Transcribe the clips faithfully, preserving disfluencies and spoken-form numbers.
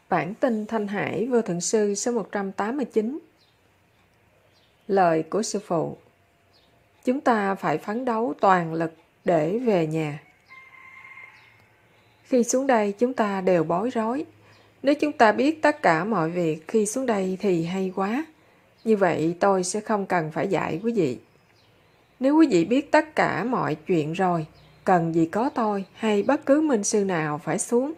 Bản tin Thanh Hải Vô Thượng Sư số một trăm tám mươi chín. Lời của Sư Phụ: chúng ta phải phấn đấu toàn lực để về nhà. Khi xuống đây chúng ta đều bối rối. Nếu chúng ta biết tất cả mọi việc khi xuống đây thì hay quá. Như vậy tôi sẽ không cần phải dạy quý vị. Nếu quý vị biết tất cả mọi chuyện rồi, cần gì có tôi hay bất cứ minh sư nào phải xuống.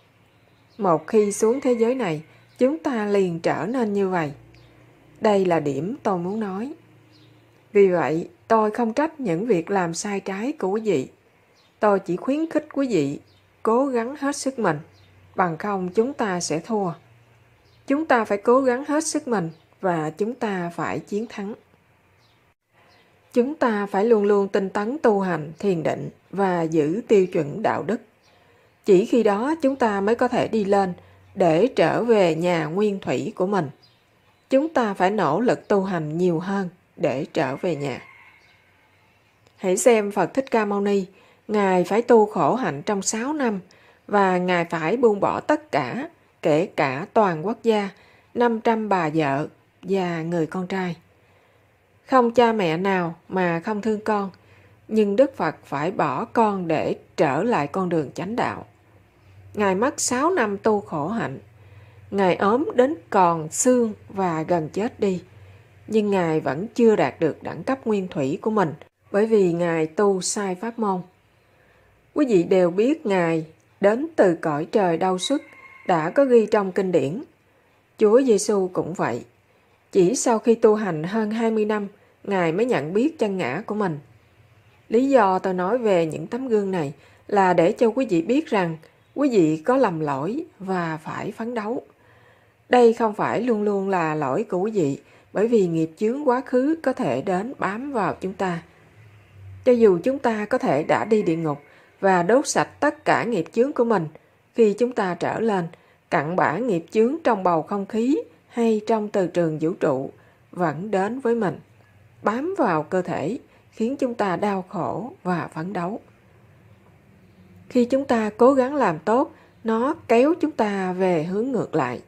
Một khi xuống thế giới này, chúng ta liền trở nên như vậy. Đây là điểm tôi muốn nói. Vì vậy, tôi không trách những việc làm sai trái của quý vị. Tôi chỉ khuyến khích quý vị cố gắng hết sức mình, bằng không chúng ta sẽ thua. Chúng ta phải cố gắng hết sức mình và chúng ta phải chiến thắng. Chúng ta phải luôn luôn tinh tấn tu hành, thiền định và giữ tiêu chuẩn đạo đức. Chỉ khi đó chúng ta mới có thể đi lên để trở về nhà nguyên thủy của mình. Chúng ta phải nỗ lực tu hành nhiều hơn để trở về nhà. Hãy xem Phật Thích Ca Mâu Ni, Ngài phải tu khổ hạnh trong sáu năm và Ngài phải buông bỏ tất cả, kể cả toàn quốc gia, năm trăm bà vợ và người con trai. Không cha mẹ nào mà không thương con, nhưng Đức Phật phải bỏ con để trở lại con đường chánh đạo. Ngài mất sáu năm tu khổ hạnh. Ngài ốm đến còn xương và gần chết đi. Nhưng Ngài vẫn chưa đạt được đẳng cấp nguyên thủy của mình, bởi vì Ngài tu sai pháp môn. Quý vị đều biết Ngài đến từ cõi trời đau xuất đã có ghi trong kinh điển. Chúa Giêsu cũng vậy. Chỉ sau khi tu hành hơn hai mươi năm, Ngài mới nhận biết chân ngã của mình. Lý do tôi nói về những tấm gương này là để cho quý vị biết rằng quý vị có lầm lỗi và phải phấn đấu. Đây không phải luôn luôn là lỗi của quý vị, bởi vì nghiệp chướng quá khứ có thể đến bám vào chúng ta. Cho dù chúng ta có thể đã đi địa ngục và đốt sạch tất cả nghiệp chướng của mình, khi chúng ta trở lên, cặn bã nghiệp chướng trong bầu không khí hay trong từ trường vũ trụ vẫn đến với mình, bám vào cơ thể, khiến chúng ta đau khổ và phấn đấu. Khi chúng ta cố gắng làm tốt, nó kéo chúng ta về hướng ngược lại.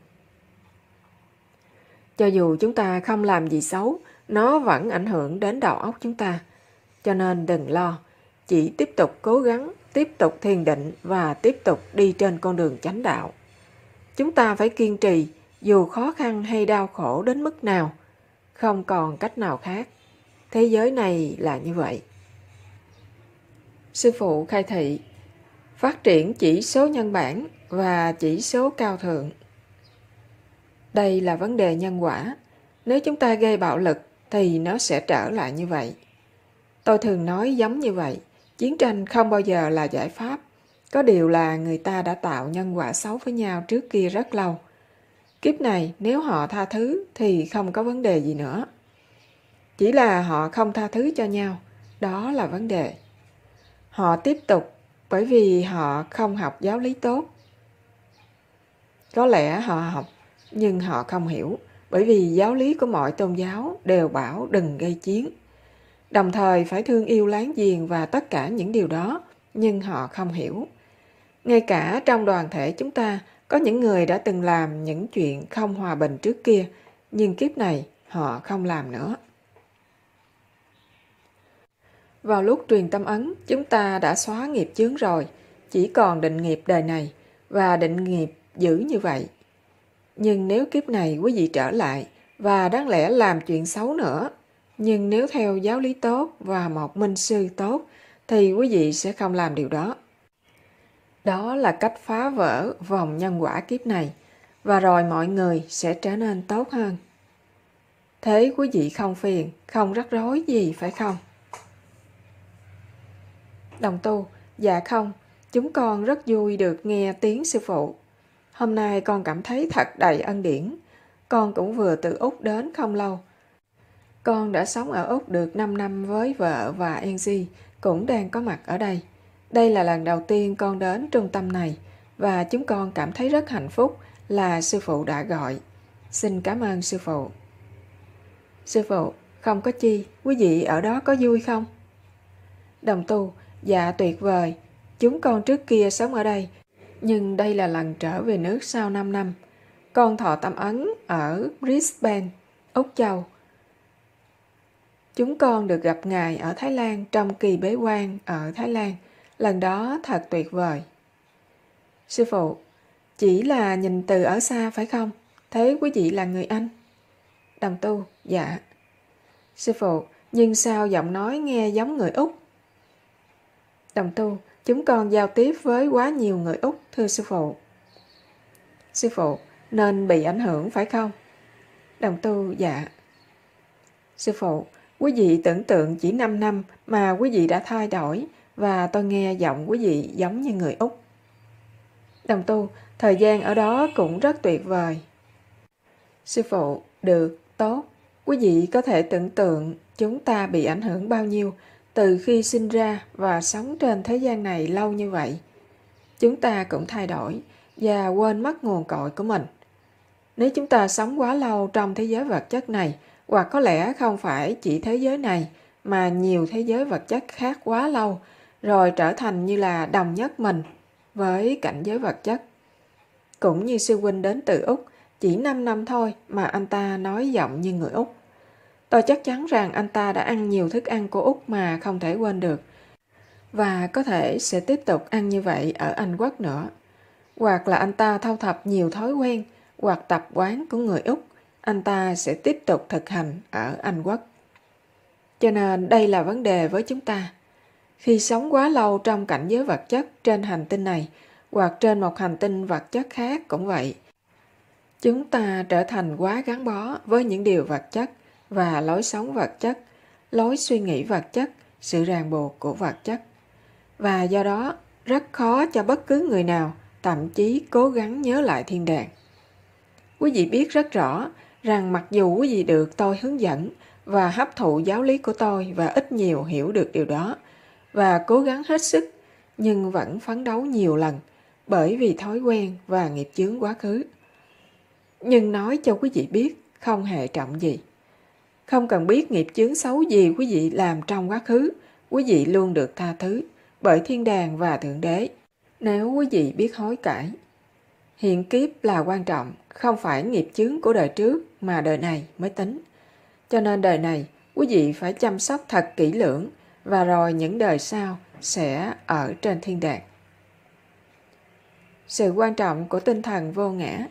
Cho dù chúng ta không làm gì xấu, nó vẫn ảnh hưởng đến đầu óc chúng ta. Cho nên đừng lo, chỉ tiếp tục cố gắng, tiếp tục thiền định và tiếp tục đi trên con đường chánh đạo. Chúng ta phải kiên trì, dù khó khăn hay đau khổ đến mức nào, không còn cách nào khác. Thế giới này là như vậy. Sư phụ khai thị: phát triển chỉ số nhân bản và chỉ số cao thượng. Đây là vấn đề nhân quả. Nếu chúng ta gây bạo lực thì nó sẽ trở lại như vậy. Tôi thường nói giống như vậy. Chiến tranh không bao giờ là giải pháp. Có điều là người ta đã tạo nhân quả xấu với nhau trước kia rất lâu. Kiếp này nếu họ tha thứ thì không có vấn đề gì nữa. Chỉ là họ không tha thứ cho nhau. Đó là vấn đề. Họ tiếp tục bởi vì họ không học giáo lý tốt. Có lẽ họ học nhưng họ không hiểu, bởi vì giáo lý của mọi tôn giáo đều bảo đừng gây chiến. Đồng thời phải thương yêu láng giềng và tất cả những điều đó, nhưng họ không hiểu. Ngay cả trong đoàn thể chúng ta, có những người đã từng làm những chuyện không hòa bình trước kia, nhưng kiếp này họ không làm nữa. Vào lúc truyền tâm ấn, chúng ta đã xóa nghiệp chướng rồi, chỉ còn định nghiệp đời này, và định nghiệp giữ như vậy. Nhưng nếu kiếp này quý vị trở lại và đáng lẽ làm chuyện xấu nữa, nhưng nếu theo giáo lý tốt và một minh sư tốt, thì quý vị sẽ không làm điều đó. Đó là cách phá vỡ vòng nhân quả kiếp này, và rồi mọi người sẽ trở nên tốt hơn. Thế quý vị không phiền, không rắc rối gì phải không? Đồng tu: dạ không, chúng con rất vui được nghe tiếng sư phụ. Hôm nay con cảm thấy thật đầy ân điển. Con cũng vừa từ Úc đến không lâu. Con đã sống ở Úc được năm năm với vợ và Angie, cũng đang có mặt ở đây. Đây là lần đầu tiên con đến trung tâm này, và chúng con cảm thấy rất hạnh phúc là sư phụ đã gọi. Xin cảm ơn sư phụ. Sư phụ: không có chi, quý vị ở đó có vui không? Đồng tu: dạ tuyệt vời. Chúng con trước kia sống ở đây, nhưng đây là lần trở về nước sau năm năm. Con thọ tâm ấn ở Brisbane, Úc Châu. Chúng con được gặp Ngài ở Thái Lan trong kỳ bế quan ở Thái Lan. Lần đó thật tuyệt vời. Sư phụ, chỉ là nhìn từ ở xa phải không? Thế quý vị là người Anh? Đồng tu, dạ. Sư phụ, nhưng sao giọng nói nghe giống người Úc? Đồng tu, chúng con giao tiếp với quá nhiều người Úc, thưa sư phụ. Sư phụ, nên bị ảnh hưởng phải không? Đồng tu, dạ. Sư phụ, quý vị tưởng tượng chỉ năm năm mà quý vị đã thay đổi và tôi nghe giọng quý vị giống như người Úc. Đồng tu, thời gian ở đó cũng rất tuyệt vời. Sư phụ, được, tốt. Quý vị có thể tưởng tượng chúng ta bị ảnh hưởng bao nhiêu từ khi sinh ra và sống trên thế gian này lâu như vậy. Chúng ta cũng thay đổi và quên mất nguồn cội của mình. Nếu chúng ta sống quá lâu trong thế giới vật chất này, hoặc có lẽ không phải chỉ thế giới này, mà nhiều thế giới vật chất khác quá lâu, rồi trở thành như là đồng nhất mình với cảnh giới vật chất. Cũng như sư huynh đến từ Úc, chỉ năm năm thôi mà anh ta nói giọng như người Úc. Tôi chắc chắn rằng anh ta đã ăn nhiều thức ăn của Úc mà không thể quên được. Và có thể sẽ tiếp tục ăn như vậy ở Anh Quốc nữa. Hoặc là anh ta thâu thập nhiều thói quen hoặc tập quán của người Úc, anh ta sẽ tiếp tục thực hành ở Anh Quốc. Cho nên đây là vấn đề với chúng ta. Khi sống quá lâu trong cảnh giới vật chất trên hành tinh này, hoặc trên một hành tinh vật chất khác cũng vậy, chúng ta trở thành quá gắn bó với những điều vật chất và lối sống vật chất, lối suy nghĩ vật chất, sự ràng buộc của vật chất. Và do đó, rất khó cho bất cứ người nào thậm chí cố gắng nhớ lại thiên đàng. Quý vị biết rất rõ rằng mặc dù quý vị được tôi hướng dẫn và hấp thụ giáo lý của tôi và ít nhiều hiểu được điều đó, và cố gắng hết sức, nhưng vẫn phấn đấu nhiều lần bởi vì thói quen và nghiệp chướng quá khứ. Nhưng nói cho quý vị biết không hề trọng gì. Không cần biết nghiệp chướng xấu gì quý vị làm trong quá khứ, quý vị luôn được tha thứ bởi thiên đàng và thượng đế nếu quý vị biết hối cải. Hiện kiếp là quan trọng, không phải nghiệp chướng của đời trước mà đời này mới tính. Cho nên đời này quý vị phải chăm sóc thật kỹ lưỡng, và rồi những đời sau sẽ ở trên thiên đàng. Sự quan trọng của tinh thần vô ngã.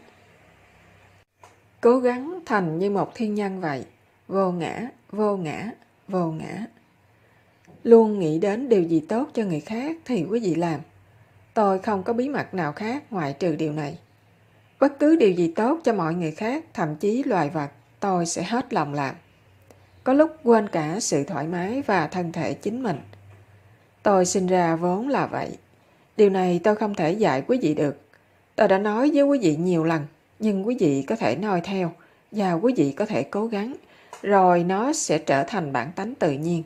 Cố gắng thành như một thiên nhân vậy, vô ngã, vô ngã, vô ngã. Luôn nghĩ đến điều gì tốt cho người khác thì quý vị làm. Tôi không có bí mật nào khác ngoại trừ điều này. Bất cứ điều gì tốt cho mọi người khác, thậm chí loài vật, tôi sẽ hết lòng làm. Có lúc quên cả sự thoải mái và thân thể chính mình. Tôi sinh ra vốn là vậy. Điều này tôi không thể dạy quý vị được. Tôi đã nói với quý vị nhiều lần, nhưng quý vị có thể noi theo và quý vị có thể cố gắng, rồi nó sẽ trở thành bản tánh tự nhiên.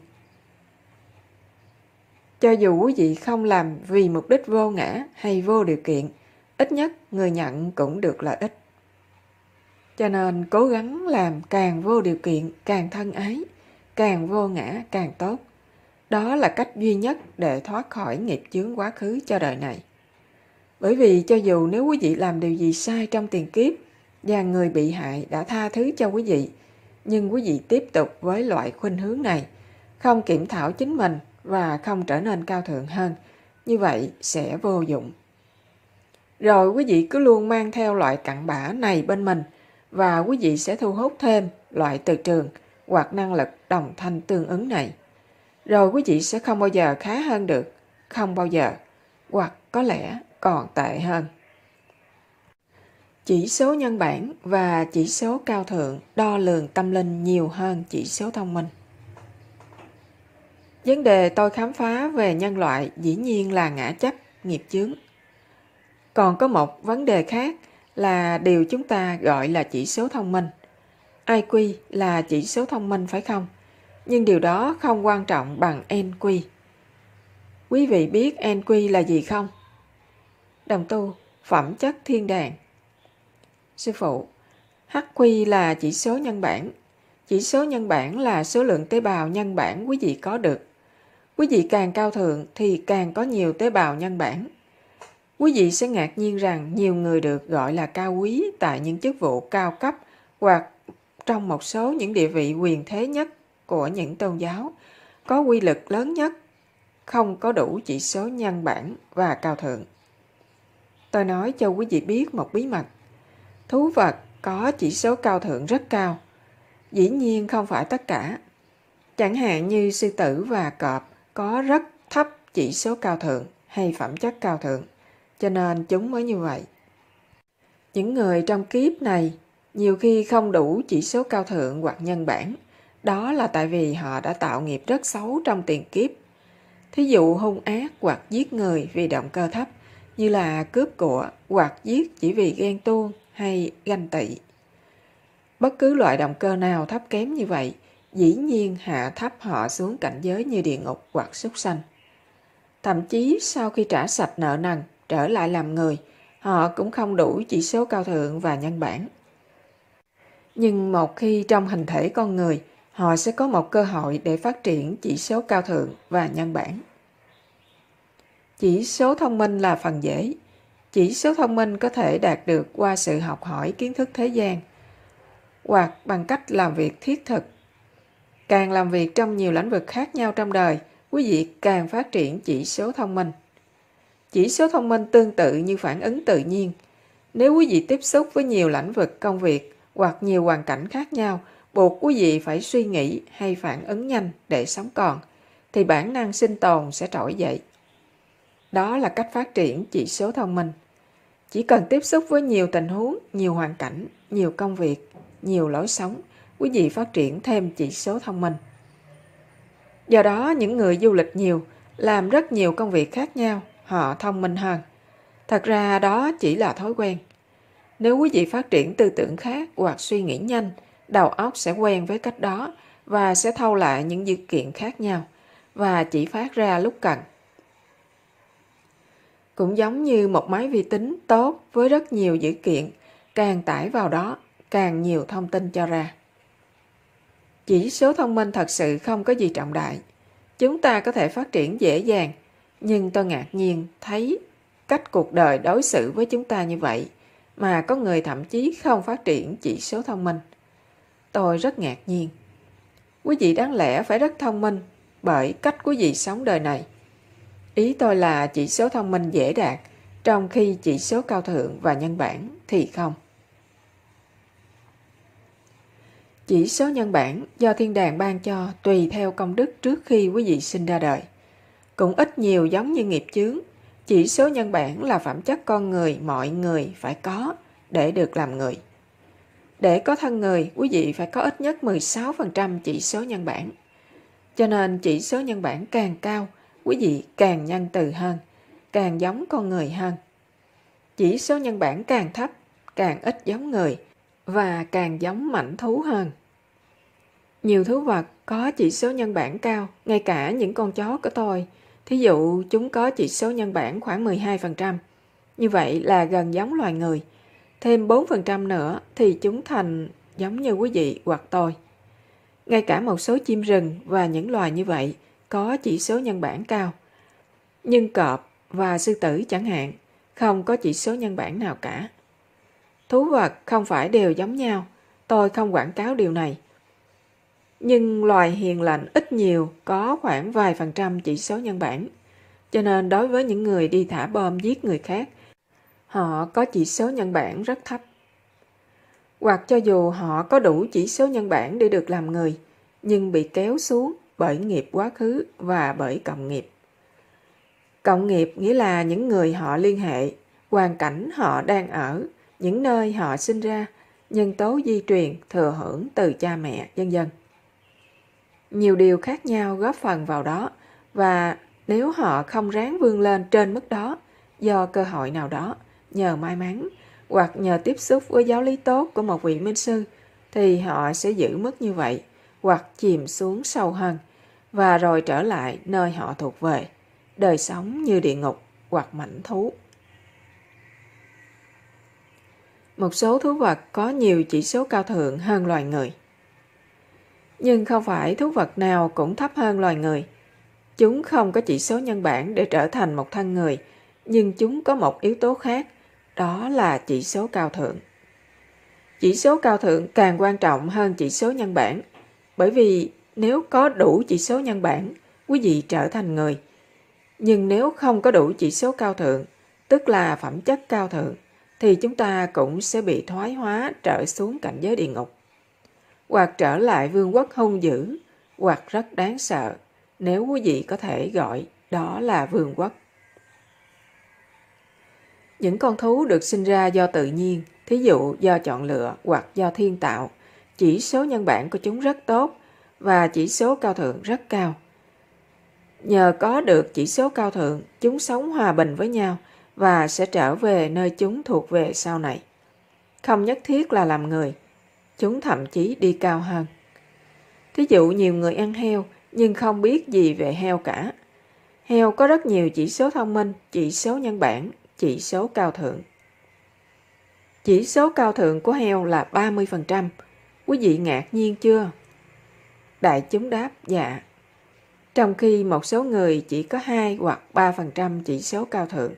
Cho dù quý vị không làm vì mục đích vô ngã hay vô điều kiện, ít nhất người nhận cũng được lợi ích. Cho nên cố gắng làm càng vô điều kiện, càng thân ái, càng vô ngã, càng tốt. Đó là cách duy nhất để thoát khỏi nghiệp chướng quá khứ cho đời này. Bởi vì cho dù nếu quý vị làm điều gì sai trong tiền kiếp và người bị hại đã tha thứ cho quý vị, nhưng quý vị tiếp tục với loại khuynh hướng này, không kiểm thảo chính mình và không trở nên cao thượng hơn, như vậy sẽ vô dụng. Rồi quý vị cứ luôn mang theo loại cặn bã này bên mình, và quý vị sẽ thu hút thêm loại từ trường hoặc năng lực đồng thanh tương ứng này. Rồi quý vị sẽ không bao giờ khá hơn được, không bao giờ, hoặc có lẽ còn tệ hơn. Chỉ số nhân bản và chỉ số cao thượng đo lường tâm linh nhiều hơn chỉ số thông minh. Vấn đề tôi khám phá về nhân loại dĩ nhiên là ngã chấp, nghiệp chướng. Còn có một vấn đề khác là điều chúng ta gọi là chỉ số thông minh. i kiu là chỉ số thông minh phải không? Nhưng điều đó không quan trọng bằng en kiu. Quý vị biết en kiu là gì không? Đồng tu, phẩm chất thiên đàng. Sư phụ, hát quy là chỉ số nhân bản. Chỉ số nhân bản là số lượng tế bào nhân bản quý vị có được. Quý vị càng cao thượng thì càng có nhiều tế bào nhân bản. Quý vị sẽ ngạc nhiên rằng nhiều người được gọi là cao quý tại những chức vụ cao cấp hoặc trong một số những địa vị quyền thế nhất của những tôn giáo, có quy lực lớn nhất, không có đủ chỉ số nhân bản và cao thượng. Tôi nói cho quý vị biết một bí mật. Thú vật có chỉ số cao thượng rất cao. Dĩ nhiên không phải tất cả. Chẳng hạn như sư tử và cọp có rất thấp chỉ số cao thượng hay phẩm chất cao thượng, cho nên chúng mới như vậy. Những người trong kiếp này nhiều khi không đủ chỉ số cao thượng hoặc nhân bản. Đó là tại vì họ đã tạo nghiệp rất xấu trong tiền kiếp. Thí dụ hung ác hoặc giết người vì động cơ thấp, như là cướp của hoặc giết chỉ vì ghen tuông hay ganh tị. Bất cứ loại động cơ nào thấp kém như vậy, dĩ nhiên hạ thấp họ xuống cảnh giới như địa ngục hoặc súc sanh. Thậm chí sau khi trả sạch nợ nần, trở lại làm người, họ cũng không đủ chỉ số cao thượng và nhân bản. Nhưng một khi trong hình thể con người, họ sẽ có một cơ hội để phát triển chỉ số cao thượng và nhân bản. Chỉ số thông minh là phần dễ. Chỉ số thông minh có thể đạt được qua sự học hỏi kiến thức thế gian hoặc bằng cách làm việc thiết thực. Càng làm việc trong nhiều lĩnh vực khác nhau trong đời, quý vị càng phát triển chỉ số thông minh. Chỉ số thông minh tương tự như phản ứng tự nhiên. Nếu quý vị tiếp xúc với nhiều lĩnh vực công việc hoặc nhiều hoàn cảnh khác nhau, buộc quý vị phải suy nghĩ hay phản ứng nhanh để sống còn, thì bản năng sinh tồn sẽ trỗi dậy. Đó là cách phát triển chỉ số thông minh. Chỉ cần tiếp xúc với nhiều tình huống, nhiều hoàn cảnh, nhiều công việc, nhiều lối sống, quý vị phát triển thêm chỉ số thông minh. Do đó, những người du lịch nhiều, làm rất nhiều công việc khác nhau, họ thông minh hơn. Thật ra đó chỉ là thói quen. Nếu quý vị phát triển tư tưởng khác hoặc suy nghĩ nhanh, đầu óc sẽ quen với cách đó và sẽ thâu lại những dữ kiện khác nhau và chỉ phát ra lúc cần. Cũng giống như một máy vi tính tốt với rất nhiều dữ kiện, càng tải vào đó, càng nhiều thông tin cho ra. Chỉ số thông minh thật sự không có gì trọng đại. Chúng ta có thể phát triển dễ dàng, nhưng tôi ngạc nhiên thấy cách cuộc đời đối xử với chúng ta như vậy, mà có người thậm chí không phát triển chỉ số thông minh. Tôi rất ngạc nhiên. Quý vị đáng lẽ phải rất thông minh bởi cách quý vị sống đời này. Ý tôi là chỉ số thông minh dễ đạt, trong khi chỉ số cao thượng và nhân bản thì không. Chỉ số nhân bản do thiên đàng ban cho tùy theo công đức trước khi quý vị sinh ra đời. Cũng ít nhiều giống như nghiệp chướng. Chỉ số nhân bản là phẩm chất con người mọi người phải có để được làm người. Để có thân người, quý vị phải có ít nhất mười sáu phần trăm chỉ số nhân bản. Cho nên chỉ số nhân bản càng cao, quý vị càng nhân từ hơn, càng giống con người hơn. Chỉ số nhân bản càng thấp, càng ít giống người và càng giống mãnh thú hơn. Nhiều thú vật có chỉ số nhân bản cao, ngay cả những con chó của tôi. Thí dụ chúng có chỉ số nhân bản khoảng mười hai phần trăm. Như vậy là gần giống loài người. Thêm bốn phần trăm nữa thì chúng thành giống như quý vị hoặc tôi. Ngay cả một số chim rừng và những loài như vậy có chỉ số nhân bản cao. Nhưng cọp và sư tử chẳng hạn không có chỉ số nhân bản nào cả. Thú vật không phải đều giống nhau, tôi không quảng cáo điều này. Nhưng loài hiền lành ít nhiều có khoảng vài phần trăm chỉ số nhân bản. Cho nên đối với những người đi thả bom giết người khác, họ có chỉ số nhân bản rất thấp. Hoặc cho dù họ có đủ chỉ số nhân bản để được làm người, nhưng bị kéo xuống bởi nghiệp quá khứ và bởi cộng nghiệp. Cộng nghiệp nghĩa là những người họ liên hệ, hoàn cảnh họ đang ở, những nơi họ sinh ra, nhân tố di truyền thừa hưởng từ cha mẹ, vân vân. Nhiều điều khác nhau góp phần vào đó, và nếu họ không ráng vươn lên trên mức đó do cơ hội nào đó, nhờ may mắn hoặc nhờ tiếp xúc với giáo lý tốt của một vị minh sư, thì họ sẽ giữ mức như vậy hoặc chìm xuống sâu hơn và rồi trở lại nơi họ thuộc về, đời sống như địa ngục hoặc mãnh thú. Một số thú vật có nhiều chỉ số cao thượng hơn loài người. Nhưng không phải thú vật nào cũng thấp hơn loài người. Chúng không có chỉ số nhân bản để trở thành một thân người, Nhưng chúng có một yếu tố khác, đó là chỉ số cao thượng. Chỉ số cao thượng càng quan trọng hơn chỉ số nhân bản, bởi vì nếu có đủ chỉ số nhân bản, quý vị trở thành người. Nhưng nếu không có đủ chỉ số cao thượng, tức là phẩm chất cao thượng, thì chúng ta cũng sẽ bị thoái hóa trở xuống cảnh giới địa ngục. Hoặc trở lại vương quốc hung dữ, hoặc rất đáng sợ, nếu quý vị có thể gọi đó là vương quốc. Những con thú được sinh ra do tự nhiên, thí dụ do chọn lựa hoặc do thiên tạo, chỉ số nhân bản của chúng rất tốt và chỉ số cao thượng rất cao. Nhờ có được chỉ số cao thượng, chúng sống hòa bình với nhau và sẽ trở về nơi chúng thuộc về sau này. Không nhất thiết là làm người, chúng thậm chí đi cao hơn. Thí dụ nhiều người ăn heo nhưng không biết gì về heo cả. Heo có rất nhiều chỉ số thông minh, chỉ số nhân bản, chỉ số cao thượng. Chỉ số cao thượng của heo là ba mươi phần trăm. Quý vị ngạc nhiên chưa? Đại chúng đáp dạ. Trong khi một số người chỉ có hai hoặc ba phần trăm chỉ số cao thượng.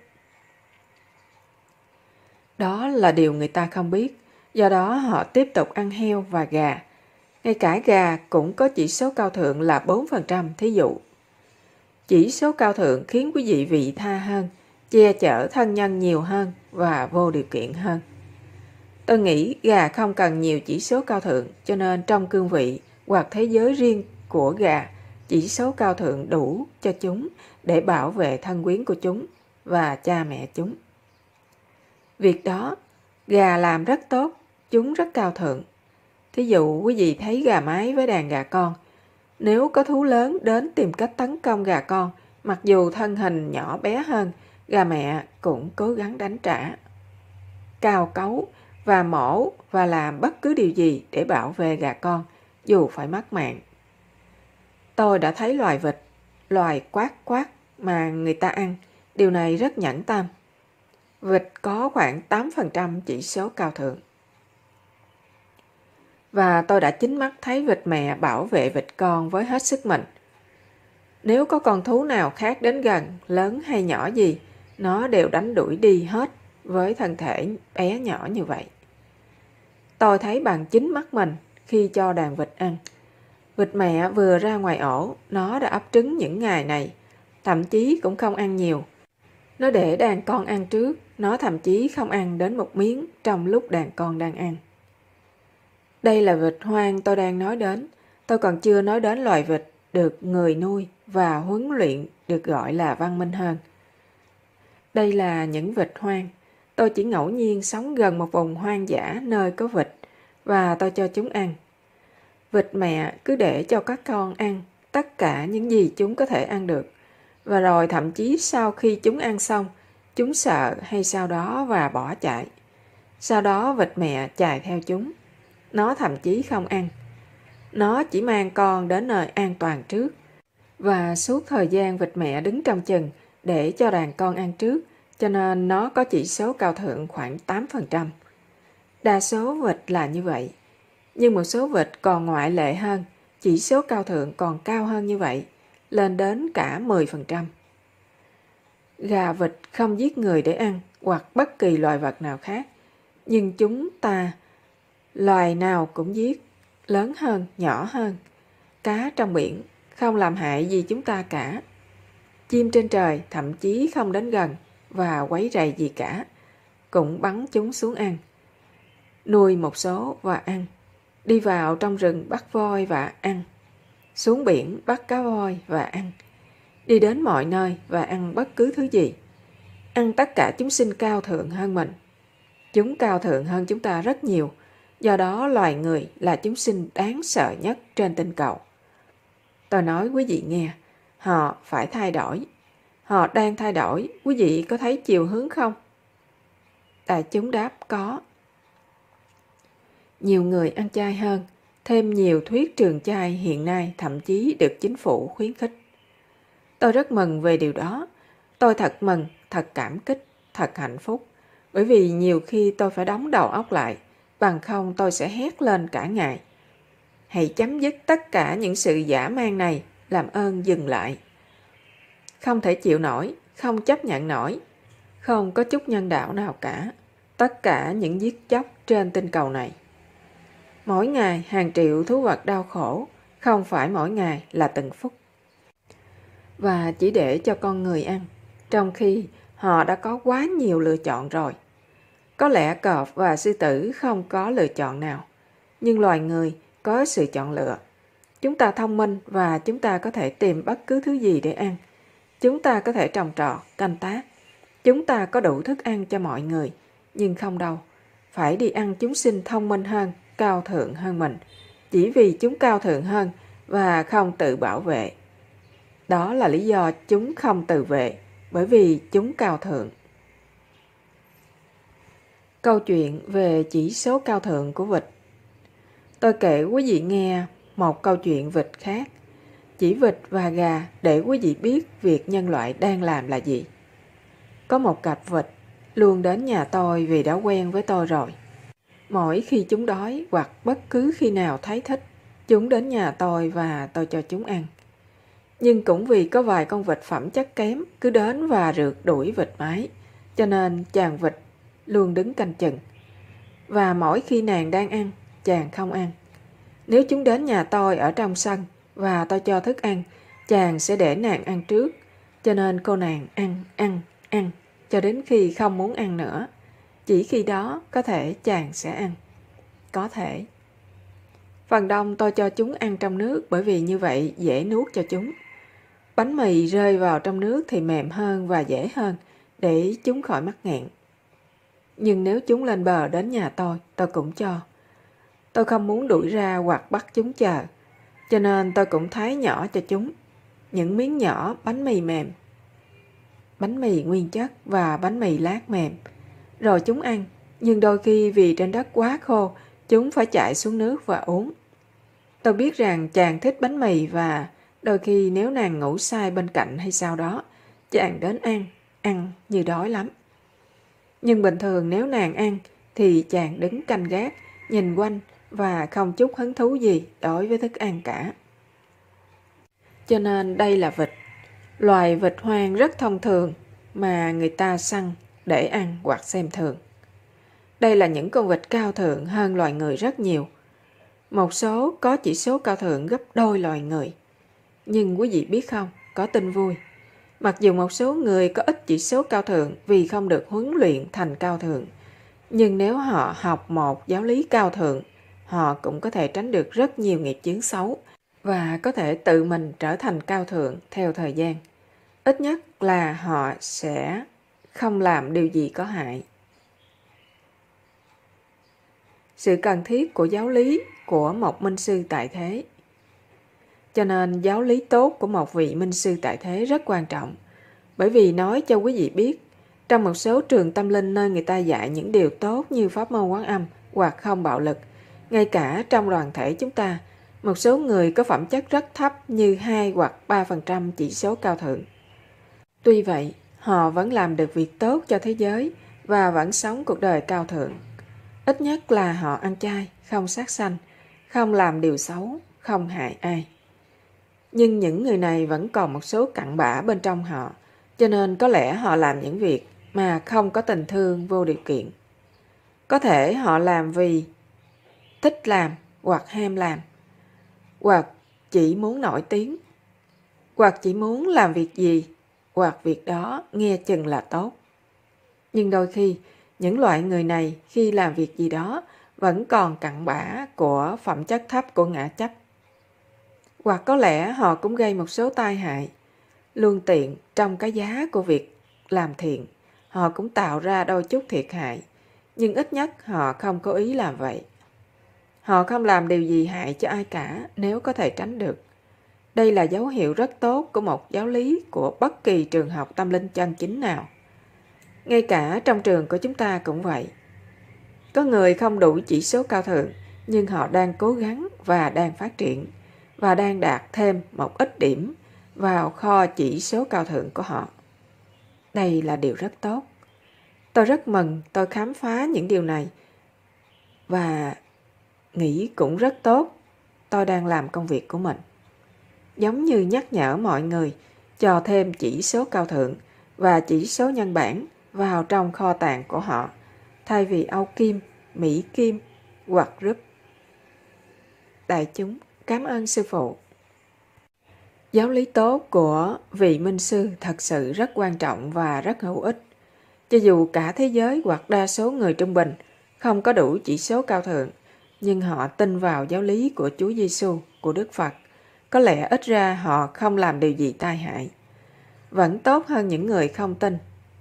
Đó là điều người ta không biết, do đó họ tiếp tục ăn heo và gà. Ngay cả gà cũng có chỉ số cao thượng là bốn phần trăm, thí dụ. Chỉ số cao thượng khiến quý vị vị tha hơn, che chở thân nhân nhiều hơn và vô điều kiện hơn. Tôi nghĩ gà không cần nhiều chỉ số cao thượng, cho nên trong cương vị hoặc thế giới riêng của gà, chỉ số cao thượng đủ cho chúng để bảo vệ thân quyến của chúng và cha mẹ chúng. Việc đó, gà làm rất tốt, chúng rất cao thượng. Thí dụ quý vị thấy gà mái với đàn gà con. Nếu có thú lớn đến tìm cách tấn công gà con, mặc dù thân hình nhỏ bé hơn, gà mẹ cũng cố gắng đánh trả. Cào cấu và mổ và làm bất cứ điều gì để bảo vệ gà con, dù phải mất mạng. Tôi đã thấy loài vịt, loài quát quát mà người ta ăn, điều này rất nhẫn tâm. Vịt có khoảng tám phần trăm chỉ số cao thượng. Và tôi đã chính mắt thấy vịt mẹ bảo vệ vịt con với hết sức mình. Nếu có con thú nào khác đến gần, lớn hay nhỏ gì, nó đều đánh đuổi đi hết với thân thể bé nhỏ như vậy. Tôi thấy bằng chính mắt mình khi cho đàn vịt ăn. Vịt mẹ vừa ra ngoài ổ, nó đã ấp trứng những ngày này, thậm chí cũng không ăn nhiều. Nó để đàn con ăn trước, nó thậm chí không ăn đến một miếng trong lúc đàn con đang ăn. Đây là vịt hoang tôi đang nói đến. Tôi còn chưa nói đến loài vịt được người nuôi và huấn luyện được gọi là văn minh hơn. Đây là những vịt hoang. Tôi chỉ ngẫu nhiên sống gần một vùng hoang dã nơi có vịt và tôi cho chúng ăn. Vịt mẹ cứ để cho các con ăn tất cả những gì chúng có thể ăn được. Và rồi thậm chí sau khi chúng ăn xong, chúng sợ hay sau đó và bỏ chạy. Sau đó vịt mẹ chạy theo chúng. Nó thậm chí không ăn. Nó chỉ mang con đến nơi an toàn trước. Và suốt thời gian vịt mẹ đứng trong chừng để cho đàn con ăn trước, cho nên nó có chỉ số cao thượng khoảng tám phần trăm. Đa số vịt là như vậy. Nhưng một số vịt còn ngoại lệ hơn, chỉ số cao thượng còn cao hơn như vậy, lên đến cả mười phần trăm. Gà vịt không giết người để ăn hoặc bất kỳ loài vật nào khác, nhưng chúng ta loài nào cũng giết, lớn hơn, nhỏ hơn. Cá trong biển không làm hại gì chúng ta cả. Chim trên trời thậm chí không đến gần và quấy rầy gì cả, cũng bắn chúng xuống ăn. Nuôi một số và ăn. Đi vào trong rừng bắt voi và ăn. Xuống biển bắt cá voi và ăn. Đi đến mọi nơi và ăn bất cứ thứ gì. Ăn tất cả chúng sinh cao thượng hơn mình. Chúng cao thượng hơn chúng ta rất nhiều. Do đó loài người là chúng sinh đáng sợ nhất trên tinh cầu. Tôi nói quý vị nghe, họ phải thay đổi. Họ đang thay đổi, quý vị có thấy chiều hướng không? Đại chúng đáp có. Nhiều người ăn chay hơn, thêm nhiều thuyết trường chay hiện nay thậm chí được chính phủ khuyến khích. Tôi rất mừng về điều đó. Tôi thật mừng, thật cảm kích, thật hạnh phúc. Bởi vì nhiều khi tôi phải đóng đầu óc lại, bằng không tôi sẽ hét lên cả ngày. Hãy chấm dứt tất cả những sự dã man này, làm ơn dừng lại. Không thể chịu nổi, không chấp nhận nổi. Không có chút nhân đạo nào cả. Tất cả những giết chóc trên tinh cầu này. Mỗi ngày hàng triệu thú vật đau khổ, không phải mỗi ngày là từng phút. Và chỉ để cho con người ăn, trong khi họ đã có quá nhiều lựa chọn rồi. Có lẽ cọp và sư tử không có lựa chọn nào, nhưng loài người có sự chọn lựa. Chúng ta thông minh và chúng ta có thể tìm bất cứ thứ gì để ăn. Chúng ta có thể trồng trọt, canh tác. Chúng ta có đủ thức ăn cho mọi người, nhưng không đâu. Phải đi ăn chúng sinh thông minh hơn, cao thượng hơn mình, chỉ vì chúng cao thượng hơn và không tự bảo vệ. Đó là lý do chúng không tự vệ, bởi vì chúng cao thượng. Câu chuyện về chỉ số cao thượng của vịt. Tôi kể quý vị nghe một câu chuyện vịt khác. Chỉ vịt và gà để quý vị biết việc nhân loại đang làm là gì. Có một cặp vịt luôn đến nhà tôi vì đã quen với tôi rồi. Mỗi khi chúng đói hoặc bất cứ khi nào thấy thích, chúng đến nhà tôi và tôi cho chúng ăn. Nhưng cũng vì có vài con vịt phẩm chất kém cứ đến và rượt đuổi vịt mái, cho nên chàng vịt luôn đứng canh chừng. Và mỗi khi nàng đang ăn, chàng không ăn. Nếu chúng đến nhà tôi ở trong sân và tôi cho thức ăn, chàng sẽ để nàng ăn trước, cho nên cô nàng ăn, ăn, ăn, cho đến khi không muốn ăn nữa. Chỉ khi đó có thể chàng sẽ ăn. Có thể. Phần đông tôi cho chúng ăn trong nước bởi vì như vậy dễ nuốt cho chúng. Bánh mì rơi vào trong nước thì mềm hơn và dễ hơn để chúng khỏi mắc nghẹn. Nhưng nếu chúng lên bờ đến nhà tôi, tôi cũng cho. Tôi không muốn đuổi ra hoặc bắt chúng chờ, cho nên tôi cũng thái nhỏ cho chúng. Những miếng nhỏ bánh mì mềm, bánh mì nguyên chất và bánh mì lát mềm. Rồi chúng ăn, nhưng đôi khi vì trên đất quá khô, chúng phải chạy xuống nước và uống. Tôi biết rằng chàng thích bánh mì và đôi khi nếu nàng ngủ sai bên cạnh hay sao đó, chàng đến ăn, ăn như đói lắm. Nhưng bình thường nếu nàng ăn thì chàng đứng canh gác, nhìn quanh và không chút hứng thú gì đối với thức ăn cả. Cho nên đây là vịt, loài vịt hoang rất thông thường mà người ta săn để ăn hoặc xem thường. Đây là những con vịt cao thượng hơn loài người rất nhiều. Một số có chỉ số cao thượng gấp đôi loài người. Nhưng quý vị biết không, có tin vui. Mặc dù một số người có ít chỉ số cao thượng vì không được huấn luyện thành cao thượng, nhưng nếu họ học một giáo lý cao thượng, họ cũng có thể tránh được rất nhiều nghiệp chướng xấu và có thể tự mình trở thành cao thượng theo thời gian. Ít nhất là họ sẽ không làm điều gì có hại. Sự cần thiết của giáo lý của một minh sư tại thế. Cho nên giáo lý tốt của một vị minh sư tại thế rất quan trọng, bởi vì nói cho quý vị biết, trong một số trường tâm linh nơi người ta dạy những điều tốt như pháp môn Quán Âm hoặc không bạo lực, ngay cả trong đoàn thể chúng ta, một số người có phẩm chất rất thấp như hai hoặc ba phần trăm chỉ số cao thượng. Tuy vậy, họ vẫn làm được việc tốt cho thế giới và vẫn sống cuộc đời cao thượng. Ít nhất là họ ăn chay, không sát sanh, không làm điều xấu, không hại ai. Nhưng những người này vẫn còn một số cặn bã bên trong họ, cho nên có lẽ họ làm những việc mà không có tình thương vô điều kiện. Có thể họ làm vì thích làm hoặc ham làm, hoặc chỉ muốn nổi tiếng, hoặc chỉ muốn làm việc gì, hoặc việc đó nghe chừng là tốt. Nhưng đôi khi, những loại người này khi làm việc gì đó vẫn còn cặn bã của phẩm chất thấp của ngã chấp. Hoặc có lẽ họ cũng gây một số tai hại. Lương tiện trong cái giá của việc làm thiện, họ cũng tạo ra đôi chút thiệt hại, nhưng ít nhất họ không có ý làm vậy. Họ không làm điều gì hại cho ai cả nếu có thể tránh được. Đây là dấu hiệu rất tốt của một giáo lý của bất kỳ trường học tâm linh chân chính nào. Ngay cả trong trường của chúng ta cũng vậy. Có người không đủ chỉ số cao thượng, nhưng họ đang cố gắng và đang phát triển, và đang đạt thêm một ít điểm vào kho chỉ số cao thượng của họ. Đây là điều rất tốt. Tôi rất mừng tôi khám phá những điều này và nghĩ cũng rất tốt tôi đang làm công việc của mình. Giống như nhắc nhở mọi người cho thêm chỉ số cao thượng và chỉ số nhân bản vào trong kho tàng của họ, thay vì Âu Kim, Mỹ Kim hoặc Rúp. Đại chúng, cảm ơn sư phụ. Giáo lý tốt của vị minh sư thật sự rất quan trọng và rất hữu ích. Cho dù cả thế giới hoặc đa số người trung bình không có đủ chỉ số cao thượng, nhưng họ tin vào giáo lý của Chúa Giêsu, của Đức Phật, có lẽ ít ra họ không làm điều gì tai hại. Vẫn tốt hơn những người không tin.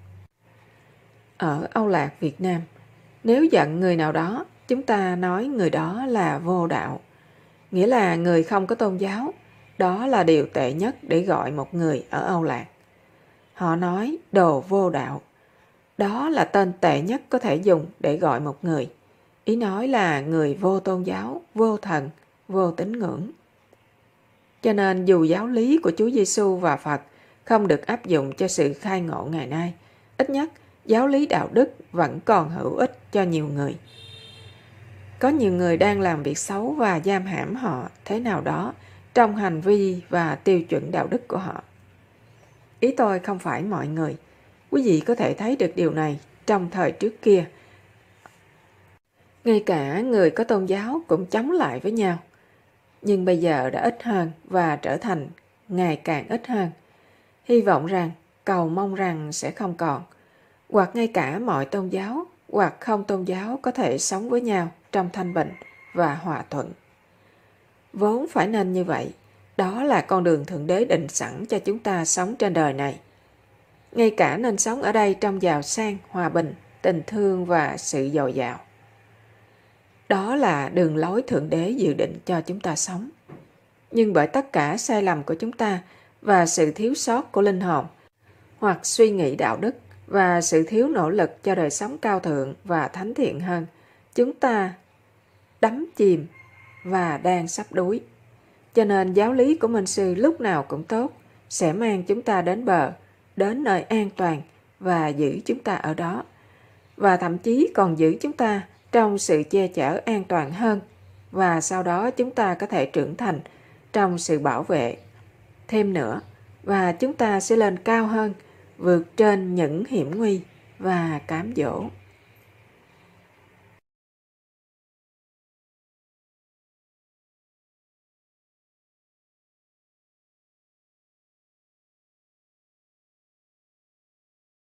Ở Âu Lạc, Việt Nam, nếu giận người nào đó, chúng ta nói người đó là vô đạo. Nghĩa là người không có tôn giáo. Đó là điều tệ nhất để gọi một người ở Âu Lạc. Họ nói đồ vô đạo. Đó là tên tệ nhất có thể dùng để gọi một người. Ý nói là người vô tôn giáo, vô thần, vô tín ngưỡng. Cho nên dù giáo lý của Chúa Giêsu và Phật không được áp dụng cho sự khai ngộ ngày nay, ít nhất giáo lý đạo đức vẫn còn hữu ích cho nhiều người. Có nhiều người đang làm việc xấu và giam hãm họ thế nào đó trong hành vi và tiêu chuẩn đạo đức của họ. Ý tôi không phải mọi người. Quý vị có thể thấy được điều này trong thời trước kia. Ngay cả người có tôn giáo cũng chống lại với nhau. Nhưng bây giờ đã ít hơn và trở thành ngày càng ít hơn. Hy vọng rằng, cầu mong rằng sẽ không còn. Hoặc ngay cả mọi tôn giáo hoặc không tôn giáo có thể sống với nhau trong thanh bình và hòa thuận. Vốn phải nên như vậy. Đó là con đường Thượng Đế định sẵn cho chúng ta sống trên đời này. Ngay cả nên sống ở đây trong giàu sang, hòa bình, tình thương và sự dồi dào. Đó là đường lối Thượng Đế dự định cho chúng ta sống. Nhưng bởi tất cả sai lầm của chúng ta và sự thiếu sót của linh hồn, hoặc suy nghĩ đạo đức và sự thiếu nỗ lực cho đời sống cao thượng và thánh thiện hơn, chúng ta đắm chìm và đang sắp đuối. Cho nên giáo lý của Minh Sư lúc nào cũng tốt, sẽ mang chúng ta đến bờ, đến nơi an toàn và giữ chúng ta ở đó. Và thậm chí còn giữ chúng ta trong sự che chở an toàn hơn. Và sau đó chúng ta có thể trưởng thành trong sự bảo vệ thêm nữa. Và chúng ta sẽ lên cao hơn, vượt trên những hiểm nguy và cám dỗ.